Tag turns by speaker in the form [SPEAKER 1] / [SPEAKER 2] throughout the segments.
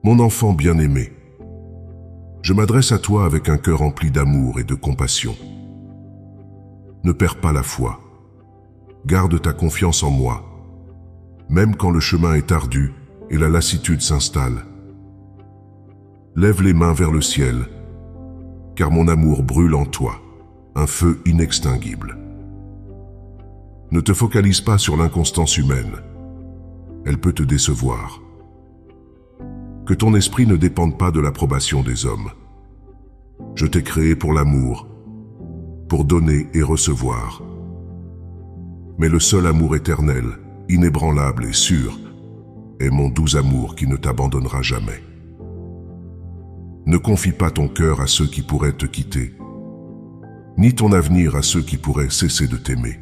[SPEAKER 1] Mon enfant bien-aimé, je m'adresse à toi avec un cœur rempli d'amour et de compassion. Ne perds pas la foi. Garde ta confiance en moi, même quand le chemin est ardu et la lassitude s'installe. Lève les mains vers le ciel, car mon amour brûle en toi, un feu inextinguible. Ne te focalise pas sur l'inconstance humaine. Elle peut te décevoir. Que ton esprit ne dépende pas de l'approbation des hommes. Je t'ai créé pour l'amour, pour donner et recevoir. Mais le seul amour éternel, inébranlable et sûr, est mon doux amour qui ne t'abandonnera jamais. Ne confie pas ton cœur à ceux qui pourraient te quitter, ni ton avenir à ceux qui pourraient cesser de t'aimer.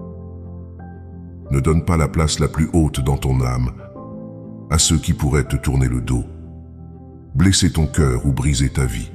[SPEAKER 1] Ne donne pas la place la plus haute dans ton âme à ceux qui pourraient te tourner le dos, blesser ton cœur ou briser ta vie.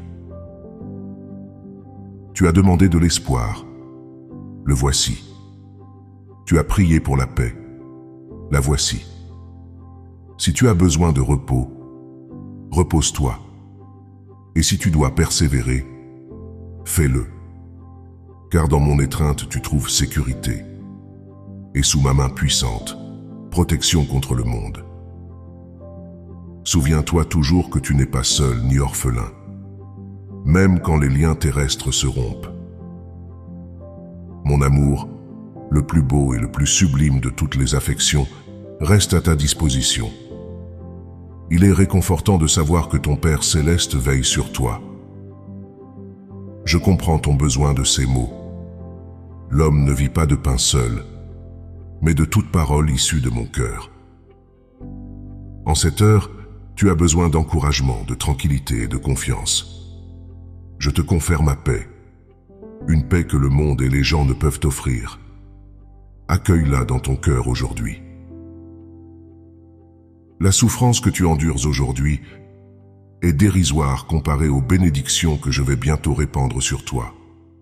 [SPEAKER 1] Tu as demandé de l'espoir, le voici. Tu as prié pour la paix, la voici. Si tu as besoin de repos, repose-toi. Et si tu dois persévérer, fais-le. Car dans mon étreinte tu trouves sécurité. Et sous ma main puissante, protection contre le monde. Souviens-toi toujours que tu n'es pas seul ni orphelin, même quand les liens terrestres se rompent. Mon amour, le plus beau et le plus sublime de toutes les affections, reste à ta disposition. Il est réconfortant de savoir que ton Père céleste veille sur toi. Je comprends ton besoin de ces mots. L'homme ne vit pas de pain seul, mais de toute parole issue de mon cœur. En cette heure, tu as besoin d'encouragement, de tranquillité et de confiance. Je te confère ma paix, une paix que le monde et les gens ne peuvent t'offrir. Accueille-la dans ton cœur aujourd'hui. La souffrance que tu endures aujourd'hui est dérisoire comparée aux bénédictions que je vais bientôt répandre sur toi.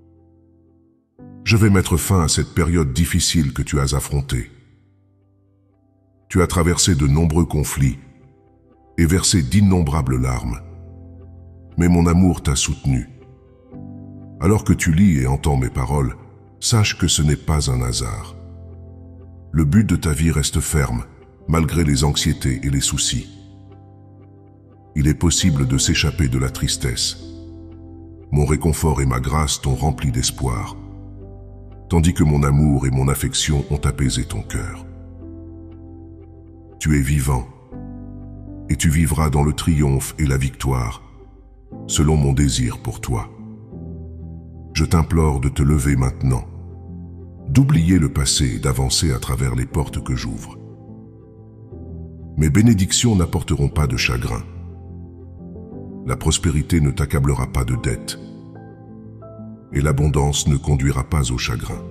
[SPEAKER 1] Je vais mettre fin à cette période difficile que tu as affrontée. Tu as traversé de nombreux conflits et versé d'innombrables larmes. Mais mon amour t'a soutenu. Alors que tu lis et entends mes paroles, sache que ce n'est pas un hasard. Le but de ta vie reste ferme, malgré les anxiétés et les soucis. Il est possible de s'échapper de la tristesse. Mon réconfort et ma grâce t'ont rempli d'espoir, tandis que mon amour et mon affection ont apaisé ton cœur. Tu es vivant, et tu vivras dans le triomphe et la victoire, selon mon désir pour toi. Je t'implore de te lever maintenant, d'oublier le passé et d'avancer à travers les portes que j'ouvre. Mes bénédictions n'apporteront pas de chagrin. La prospérité ne t'accablera pas de dettes, et l'abondance ne conduira pas au chagrin.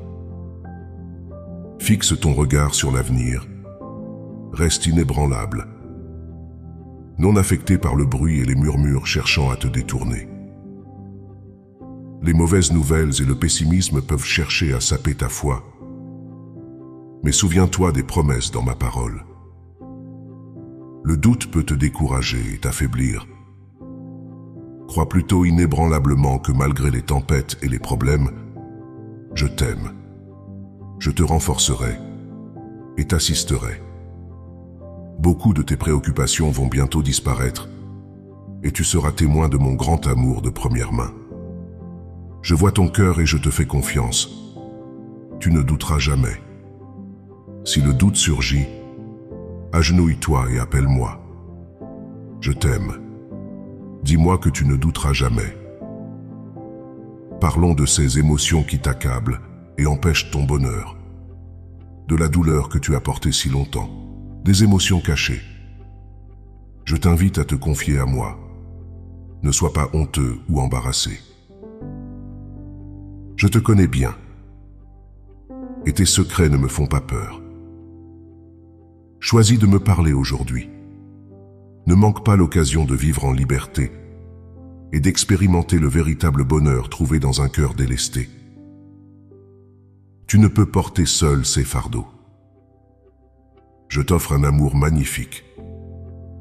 [SPEAKER 1] Fixe ton regard sur l'avenir, reste inébranlable, non affecté par le bruit et les murmures cherchant à te détourner. Les mauvaises nouvelles et le pessimisme peuvent chercher à saper ta foi, mais souviens-toi des promesses dans ma parole. Le doute peut te décourager et t'affaiblir. Crois plutôt inébranlablement que malgré les tempêtes et les problèmes, je t'aime. Je te renforcerai et t'assisterai. Beaucoup de tes préoccupations vont bientôt disparaître et tu seras témoin de mon grand amour de première main. Je vois ton cœur et je te fais confiance. Tu ne douteras jamais. Si le doute surgit, agenouille-toi et appelle-moi. Je t'aime. Dis-moi que tu ne douteras jamais. Parlons de ces émotions qui t'accablent et empêchent ton bonheur. De la douleur que tu as portée si longtemps. Des émotions cachées. Je t'invite à te confier à moi. Ne sois pas honteux ou embarrassé. Je te connais bien. Et tes secrets ne me font pas peur. Choisis de me parler aujourd'hui. Ne manque pas l'occasion de vivre en liberté et d'expérimenter le véritable bonheur trouvé dans un cœur délesté. Tu ne peux porter seul ces fardeaux. Je t'offre un amour magnifique.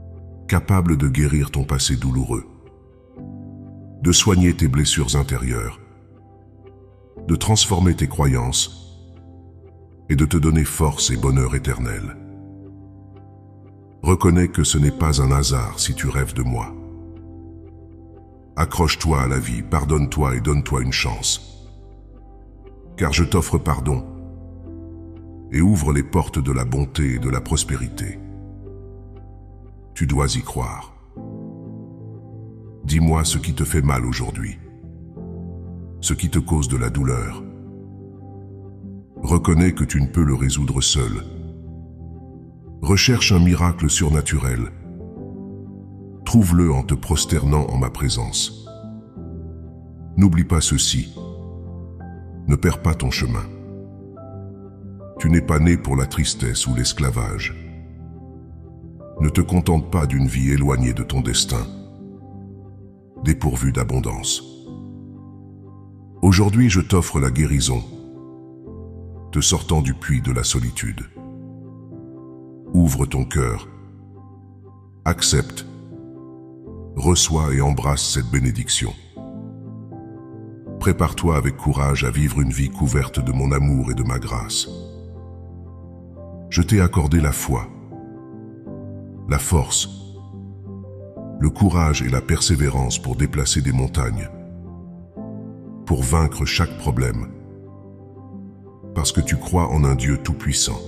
[SPEAKER 1] capable de guérir ton passé douloureux, de soigner tes blessures intérieures, de transformer tes croyances et de te donner force et bonheur éternel. Reconnais que ce n'est pas un hasard si tu rêves de moi. Accroche-toi à la vie, pardonne-toi et donne-toi une chance. Car je t'offre pardon et ouvre les portes de la bonté et de la prospérité. Tu dois y croire. Dis-moi ce qui te fait mal aujourd'hui, ce qui te cause de la douleur. Reconnais que tu ne peux le résoudre seul. Recherche un miracle surnaturel. Trouve-le en te prosternant en ma présence. N'oublie pas ceci. Ne perds pas ton chemin. Tu n'es pas né pour la tristesse ou l'esclavage. Ne te contente pas d'une vie éloignée de ton destin, dépourvue d'abondance. Aujourd'hui, je t'offre la guérison, te sortant du puits de la solitude. Ouvre ton cœur, accepte, reçois et embrasse cette bénédiction. Prépare-toi avec courage à vivre une vie couverte de mon amour et de ma grâce. Je t'ai accordé la foi, la force, le courage et la persévérance pour déplacer des montagnes, pour vaincre chaque problème, parce que tu crois en un Dieu tout-puissant.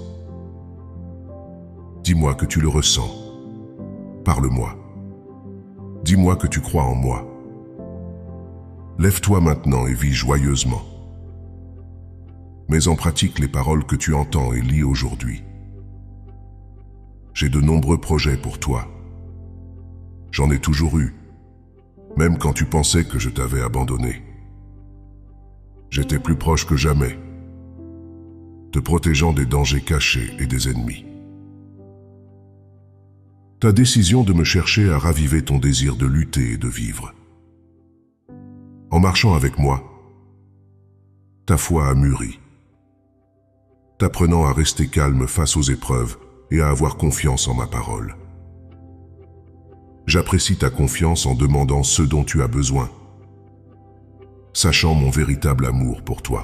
[SPEAKER 1] Dis-moi que tu le ressens. Parle-moi. Dis-moi que tu crois en moi. Lève-toi maintenant et vis joyeusement. Mets en pratique les paroles que tu entends et lis aujourd'hui. J'ai de nombreux projets pour toi. J'en ai toujours eu, même quand tu pensais que je t'avais abandonné. J'étais plus proche que jamais, te protégeant des dangers cachés et des ennemis. Ta décision de me chercher a ravivé ton désir de lutter et de vivre. En marchant avec moi, ta foi a mûri, t'apprenant à rester calme face aux épreuves et à avoir confiance en ma parole. J'apprécie ta confiance en demandant ce dont tu as besoin, sachant mon véritable amour pour toi.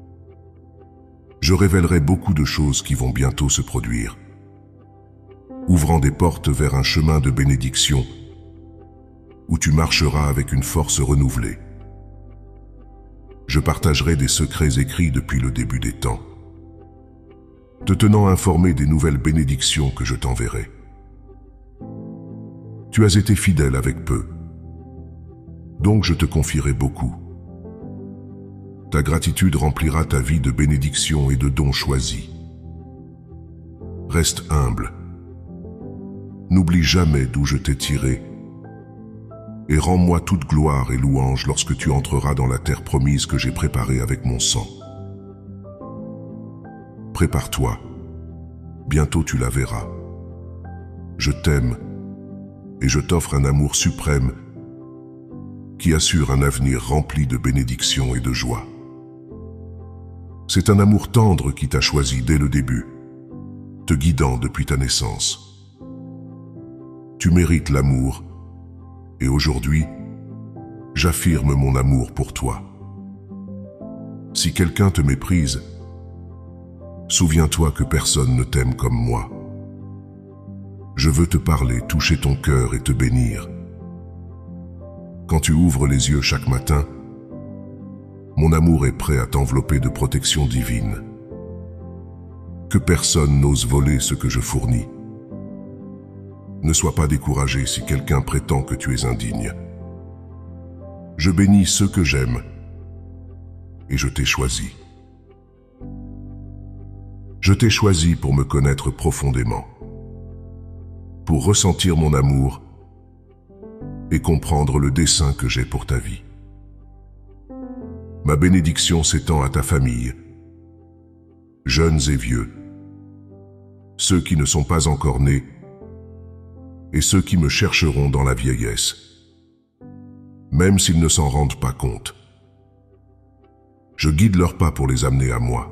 [SPEAKER 1] Je révélerai beaucoup de choses qui vont bientôt se produire, ouvrant des portes vers un chemin de bénédiction où tu marcheras avec une force renouvelée. Je partagerai des secrets écrits depuis le début des temps, te tenant informé des nouvelles bénédictions que je t'enverrai. Tu as été fidèle avec peu, donc je te confierai beaucoup. Ta gratitude remplira ta vie de bénédictions et de dons choisis. Reste humble. N'oublie jamais d'où je t'ai tiré et rends-moi toute gloire et louange lorsque tu entreras dans la terre promise que j'ai préparée avec mon sang. Prépare-toi, bientôt tu la verras. Je t'aime et je t'offre un amour suprême qui assure un avenir rempli de bénédictions et de joie. C'est un amour tendre qui t'a choisi dès le début, te guidant depuis ta naissance. Tu mérites l'amour, et aujourd'hui, j'affirme mon amour pour toi. Si quelqu'un te méprise, souviens-toi que personne ne t'aime comme moi. Je veux te parler, toucher ton cœur et te bénir. Quand tu ouvres les yeux chaque matin, mon amour est prêt à t'envelopper de protection divine. Que personne n'ose voler ce que je fournis. Ne sois pas découragé si quelqu'un prétend que tu es indigne. Je bénis ceux que j'aime et je t'ai choisi. Je t'ai choisi pour me connaître profondément, pour ressentir mon amour et comprendre le dessein que j'ai pour ta vie. Ma bénédiction s'étend à ta famille, jeunes et vieux, ceux qui ne sont pas encore nés et ceux qui me chercheront dans la vieillesse, même s'ils ne s'en rendent pas compte. Je guide leurs pas pour les amener à moi.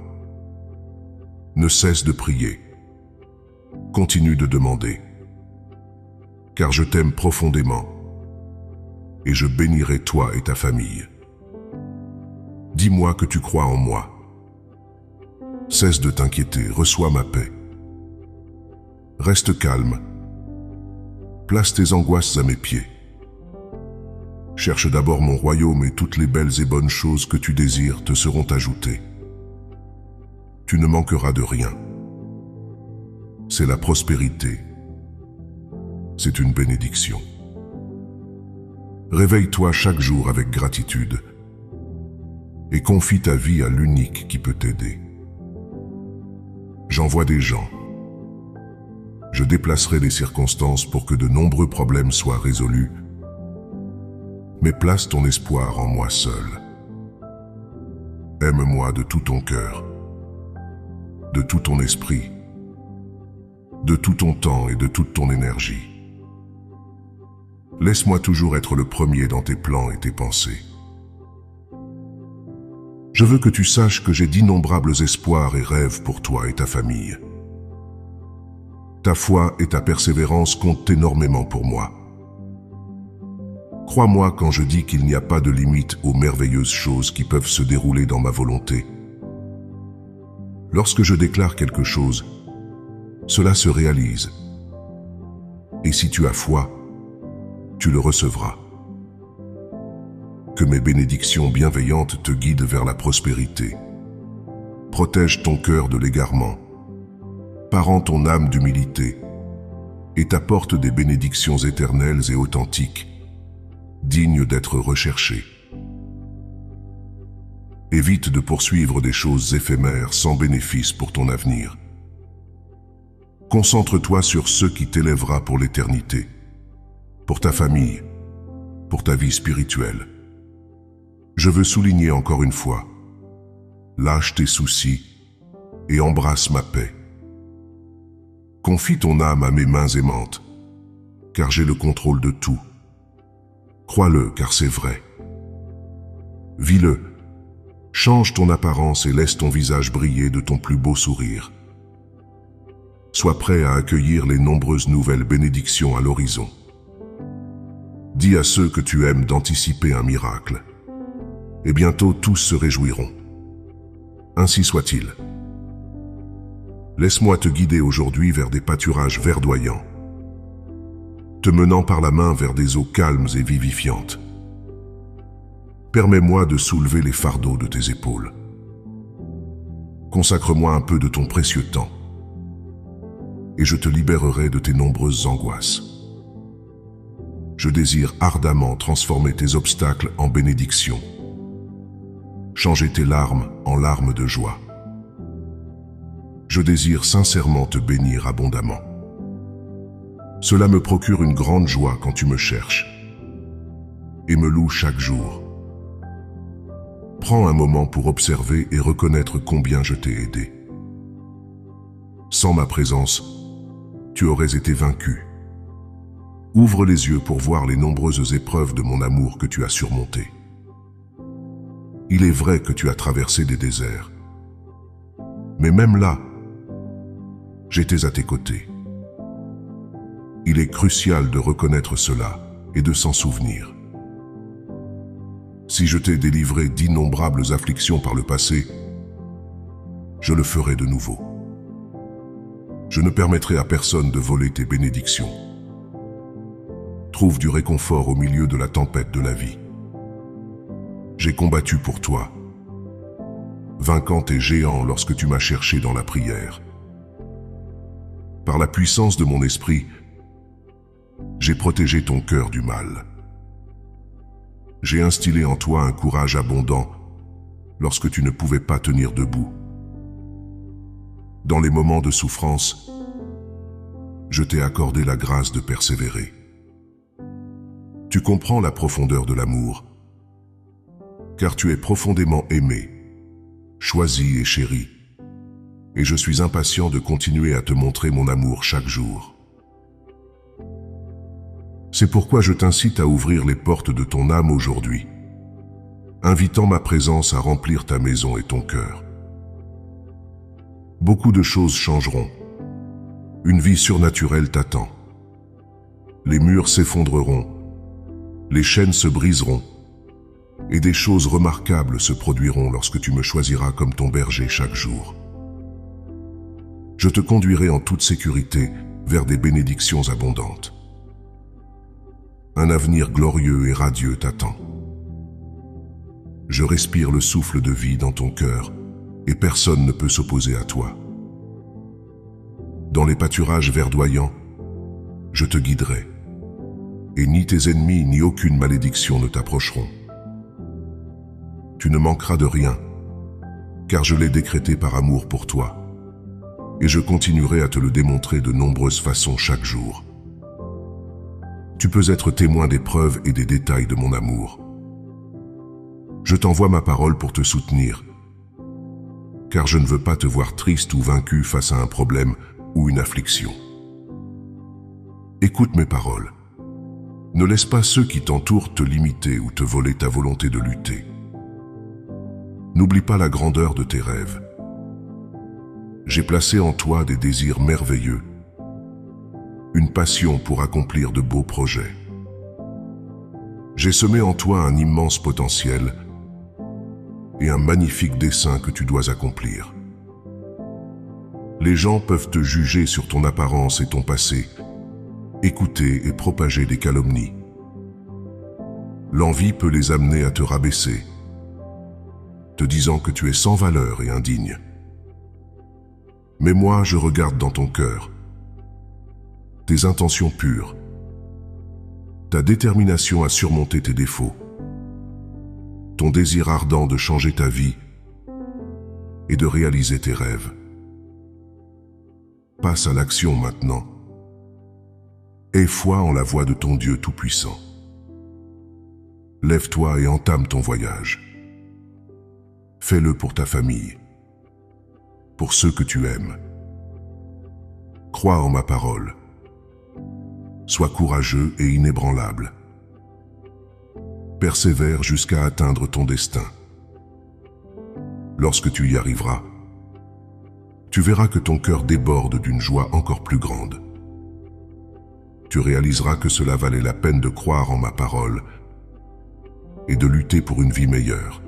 [SPEAKER 1] Ne cesse de prier. Continue de demander. car je t'aime profondément, et je bénirai toi et ta famille. Dis-moi que tu crois en moi. Cesse de t'inquiéter, reçois ma paix. Reste calme. Place tes angoisses à mes pieds. Cherche d'abord mon royaume et toutes les belles et bonnes choses que tu désires te seront ajoutées. Tu ne manqueras de rien. C'est la prospérité. C'est une bénédiction. Réveille-toi chaque jour avec gratitude et confie ta vie à l'unique qui peut t'aider. J'envoie des gens. Je déplacerai les circonstances pour que de nombreux problèmes soient résolus, mais place ton espoir en moi seul. Aime-moi de tout ton cœur, de tout ton esprit, de tout ton temps et de toute ton énergie. Laisse-moi toujours être le premier dans tes plans et tes pensées. Je veux que tu saches que j'ai d'innombrables espoirs et rêves pour toi et ta famille. Ta foi et ta persévérance comptent énormément pour moi. Crois-moi quand je dis qu'il n'y a pas de limite aux merveilleuses choses qui peuvent se dérouler dans ma volonté. Lorsque je déclare quelque chose, cela se réalise. Et si tu as foi, tu le recevras. Que mes bénédictions bienveillantes te guident vers la prospérité. Protège ton cœur de l'égarement. Parent ton âme d'humilité et t'apporte des bénédictions éternelles et authentiques, dignes d'être recherchées. Évite de poursuivre des choses éphémères sans bénéfice pour ton avenir. Concentre-toi sur ce qui t'élèvera pour l'éternité, pour ta famille, pour ta vie spirituelle. Je veux souligner encore une fois, lâche tes soucis et embrasse ma paix. Confie ton âme à mes mains aimantes, car j'ai le contrôle de tout. Crois-le, car c'est vrai. Vis-le, change ton apparence et laisse ton visage briller de ton plus beau sourire. Sois prêt à accueillir les nombreuses nouvelles bénédictions à l'horizon. Dis à ceux que tu aimes d'anticiper un miracle, et bientôt tous se réjouiront. Ainsi soit-il. Laisse-moi te guider aujourd'hui vers des pâturages verdoyants, te menant par la main vers des eaux calmes et vivifiantes. Permets-moi de soulever les fardeaux de tes épaules. Consacre-moi un peu de ton précieux temps, et je te libérerai de tes nombreuses angoisses. Je désire ardemment transformer tes obstacles en bénédictions, changer tes larmes en larmes de joie. Je désire sincèrement te bénir abondamment. Cela me procure une grande joie quand tu me cherches et me loues chaque jour. Prends un moment pour observer et reconnaître combien je t'ai aidé. Sans ma présence, tu aurais été vaincu. Ouvre les yeux pour voir les nombreuses épreuves de mon amour que tu as surmontées. Il est vrai que tu as traversé des déserts, mais même là, j'étais à tes côtés. Il est crucial de reconnaître cela et de s'en souvenir. Si je t'ai délivré d'innombrables afflictions par le passé, je le ferai de nouveau. Je ne permettrai à personne de voler tes bénédictions. Trouve du réconfort au milieu de la tempête de la vie. J'ai combattu pour toi, vainquant tes géants lorsque tu m'as cherché dans la prière. Par la puissance de mon esprit, j'ai protégé ton cœur du mal. J'ai instillé en toi un courage abondant lorsque tu ne pouvais pas tenir debout. Dans les moments de souffrance, je t'ai accordé la grâce de persévérer. Tu comprends la profondeur de l'amour, car tu es profondément aimé, choisi et chéri, et je suis impatient de continuer à te montrer mon amour chaque jour. C'est pourquoi je t'incite à ouvrir les portes de ton âme aujourd'hui, invitant ma présence à remplir ta maison et ton cœur. Beaucoup de choses changeront. Une vie surnaturelle t'attend. les murs s'effondreront, les chaînes se briseront, et des choses remarquables se produiront lorsque tu me choisiras comme ton berger chaque jour. Je te conduirai en toute sécurité vers des bénédictions abondantes. Un avenir glorieux et radieux t'attend. Je respire le souffle de vie dans ton cœur et personne ne peut s'opposer à toi. Dans les pâturages verdoyants, je te guiderai et ni tes ennemis ni aucune malédiction ne t'approcheront. Tu ne manqueras de rien, car je l'ai décrété par amour pour toi, et je continuerai à te le démontrer de nombreuses façons chaque jour. Tu peux être témoin des preuves et des détails de mon amour. Je t'envoie ma parole pour te soutenir, car je ne veux pas te voir triste ou vaincu face à un problème ou une affliction. Écoute mes paroles. Ne laisse pas ceux qui t'entourent te limiter ou te voler ta volonté de lutter. N'oublie pas la grandeur de tes rêves. J'ai placé en toi des désirs merveilleux, une passion pour accomplir de beaux projets. J'ai semé en toi un immense potentiel et un magnifique dessein que tu dois accomplir. Les gens peuvent te juger sur ton apparence et ton passé, écouter et propager des calomnies. L'envie peut les amener à te rabaisser, te disant que tu es sans valeur et indigne. Mais moi, je regarde dans ton cœur, tes intentions pures, ta détermination à surmonter tes défauts, ton désir ardent de changer ta vie et de réaliser tes rêves. Passe à l'action maintenant. Aie foi en la voix de ton Dieu Tout-Puissant. Lève-toi et entame ton voyage. Fais-le pour ta famille, pour ceux que tu aimes. Crois en ma parole. Sois courageux et inébranlable. Persévère jusqu'à atteindre ton destin. Lorsque tu y arriveras, tu verras que ton cœur déborde d'une joie encore plus grande. Tu réaliseras que cela valait la peine de croire en ma parole et de lutter pour une vie meilleure.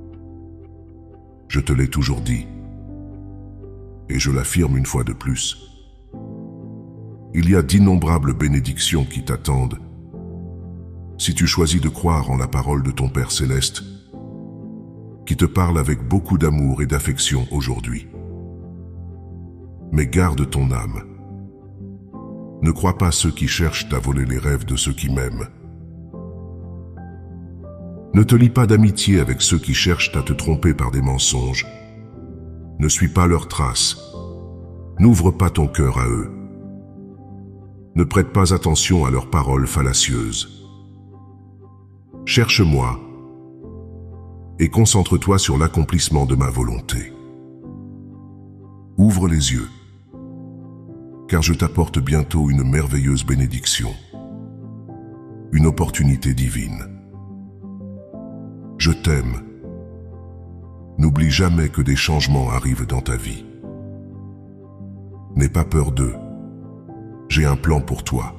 [SPEAKER 1] Je te l'ai toujours dit, et je l'affirme une fois de plus. Il y a d'innombrables bénédictions qui t'attendent si tu choisis de croire en la parole de ton Père Céleste, qui te parle avec beaucoup d'amour et d'affection aujourd'hui. Mais garde ton âme. Ne crois pas ceux qui cherchent à voler les rêves de ceux qui m'aiment. Ne te lie pas d'amitié avec ceux qui cherchent à te tromper par des mensonges. Ne suis pas leurs traces. N'ouvre pas ton cœur à eux. Ne prête pas attention à leurs paroles fallacieuses. Cherche-moi et concentre-toi sur l'accomplissement de ma volonté. Ouvre les yeux, car je t'apporte bientôt une merveilleuse bénédiction, une opportunité divine. Je t'aime. N'oublie jamais que des changements arrivent dans ta vie. N'aie pas peur d'eux. J'ai un plan pour toi.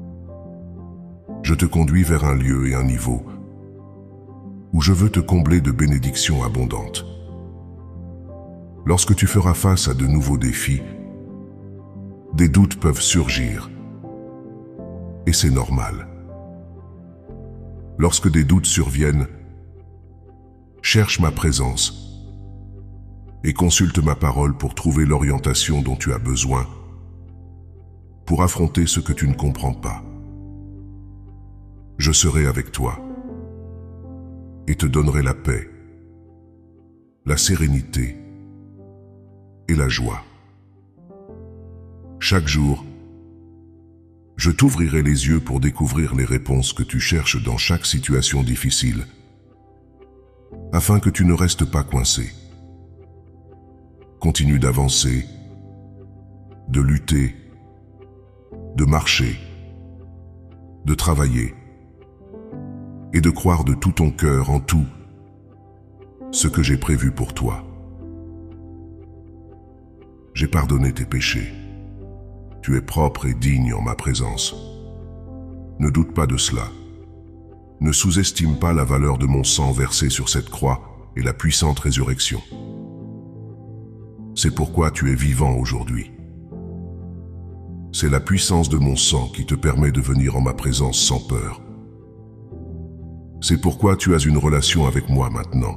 [SPEAKER 1] Je te conduis vers un lieu et un niveau où je veux te combler de bénédictions abondantes. Lorsque tu feras face à de nouveaux défis, des doutes peuvent surgir, et c'est normal. Lorsque des doutes surviennent, cherche ma présence et consulte ma parole pour trouver l'orientation dont tu as besoin pour affronter ce que tu ne comprends pas. Je serai avec toi et te donnerai la paix, la sérénité et la joie. Chaque jour, je t'ouvrirai les yeux pour découvrir les réponses que tu cherches dans chaque situation difficile, afin que tu ne restes pas coincé. Continue d'avancer, de lutter, de marcher, de travailler et de croire de tout ton cœur en tout ce que j'ai prévu pour toi. J'ai pardonné tes péchés. Tu es propre et digne en ma présence. Ne doute pas de cela. Ne sous-estime pas la valeur de mon sang versé sur cette croix et la puissante résurrection. C'est pourquoi tu es vivant aujourd'hui. C'est la puissance de mon sang qui te permet de venir en ma présence sans peur. C'est pourquoi tu as une relation avec moi maintenant.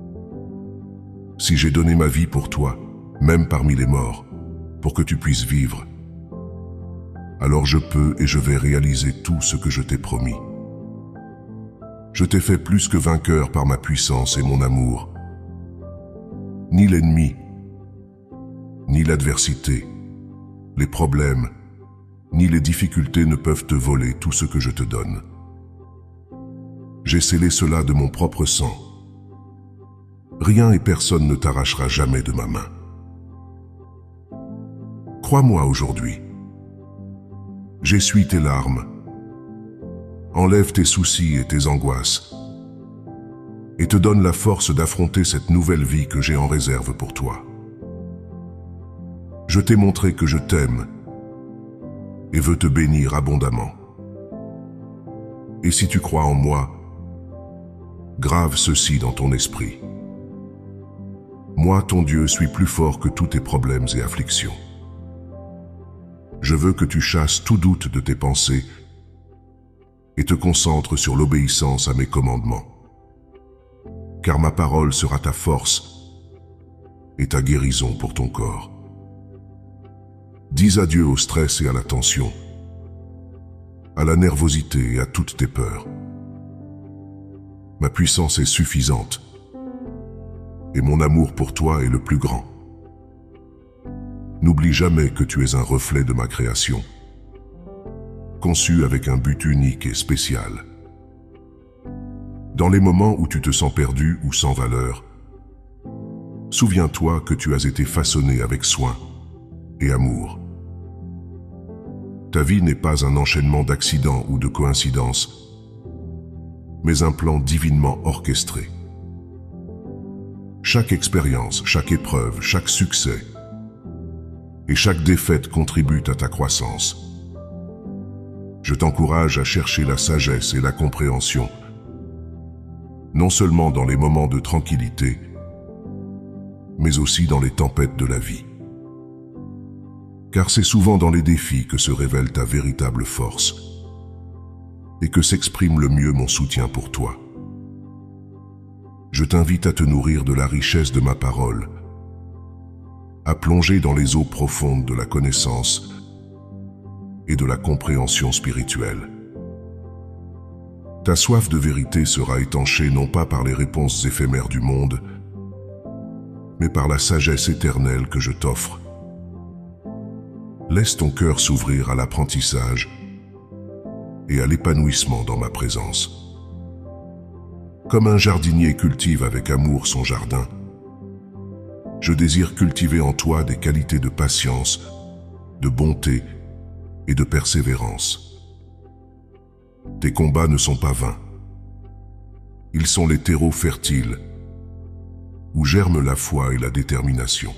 [SPEAKER 1] Si j'ai donné ma vie pour toi, même parmi les morts, pour que tu puisses vivre, alors je peux et je vais réaliser tout ce que je t'ai promis. Je t'ai fait plus que vainqueur par ma puissance et mon amour. Ni l'ennemi, ni l'adversité, les problèmes, ni les difficultés ne peuvent te voler tout ce que je te donne. J'ai scellé cela de mon propre sang. Rien et personne ne t'arrachera jamais de ma main. Crois-moi aujourd'hui. J'essuie tes larmes. Enlève tes soucis et tes angoisses. Et te donne la force d'affronter cette nouvelle vie que j'ai en réserve pour toi. Je t'ai montré que je t'aime et veux te bénir abondamment. Et si tu crois en moi, grave ceci dans ton esprit. Moi, ton Dieu, suis plus fort que tous tes problèmes et afflictions. Je veux que tu chasses tout doute de tes pensées et te concentres sur l'obéissance à mes commandements. Car ma parole sera ta force et ta guérison pour ton corps. Dis adieu au stress et à la tension, à la nervosité et à toutes tes peurs. Ma puissance est suffisante et mon amour pour toi est le plus grand. N'oublie jamais que tu es un reflet de ma création, conçu avec un but unique et spécial. Dans les moments où tu te sens perdu ou sans valeur, souviens-toi que tu as été façonné avec soin et amour. Ta vie n'est pas un enchaînement d'accidents ou de coïncidences, mais un plan divinement orchestré. Chaque expérience, chaque épreuve, chaque succès et chaque défaite contribuent à ta croissance. Je t'encourage à chercher la sagesse et la compréhension, non seulement dans les moments de tranquillité, mais aussi dans les tempêtes de la vie. Car c'est souvent dans les défis que se révèle ta véritable force et que s'exprime le mieux mon soutien pour toi. Je t'invite à te nourrir de la richesse de ma parole, à plonger dans les eaux profondes de la connaissance et de la compréhension spirituelle. Ta soif de vérité sera étanchée non pas par les réponses éphémères du monde, mais par la sagesse éternelle que je t'offre. Laisse ton cœur s'ouvrir à l'apprentissage et à l'épanouissement dans ma présence. Comme un jardinier cultive avec amour son jardin, je désire cultiver en toi des qualités de patience, de bonté et de persévérance. Tes combats ne sont pas vains. Ils sont les terreaux fertiles où germent la foi et la détermination.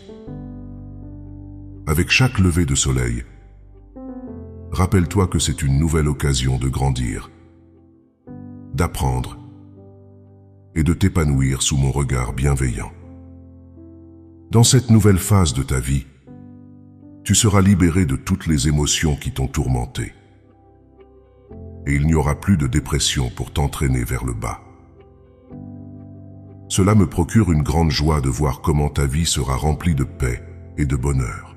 [SPEAKER 1] Avec chaque lever de soleil, rappelle-toi que c'est une nouvelle occasion de grandir, d'apprendre et de t'épanouir sous mon regard bienveillant. Dans cette nouvelle phase de ta vie, tu seras libéré de toutes les émotions qui t'ont tourmenté. Et il n'y aura plus de dépression pour t'entraîner vers le bas. Cela me procure une grande joie de voir comment ta vie sera remplie de paix et de bonheur.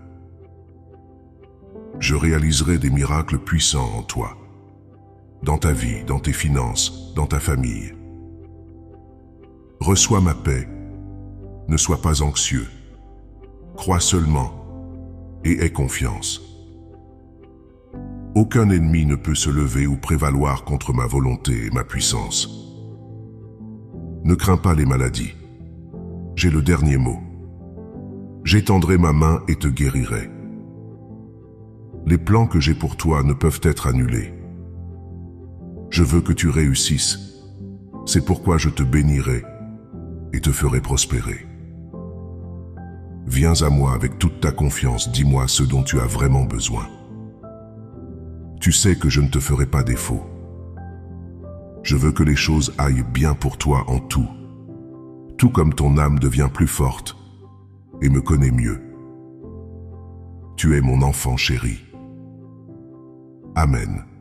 [SPEAKER 1] Je réaliserai des miracles puissants en toi, dans ta vie, dans tes finances, dans ta famille. Reçois ma paix, ne sois pas anxieux, crois seulement et aie confiance. Aucun ennemi ne peut se lever ou prévaloir contre ma volonté et ma puissance. Ne crains pas les maladies, j'ai le dernier mot. J'étendrai ma main et te guérirai. Les plans que j'ai pour toi ne peuvent être annulés. Je veux que tu réussisses, c'est pourquoi je te bénirai et te ferai prospérer. Viens à moi avec toute ta confiance, dis-moi ce dont tu as vraiment besoin. Tu sais que je ne te ferai pas défaut. Je veux que les choses aillent bien pour toi en tout, tout comme ton âme devient plus forte et me connaît mieux. Tu es mon enfant chéri. Amen.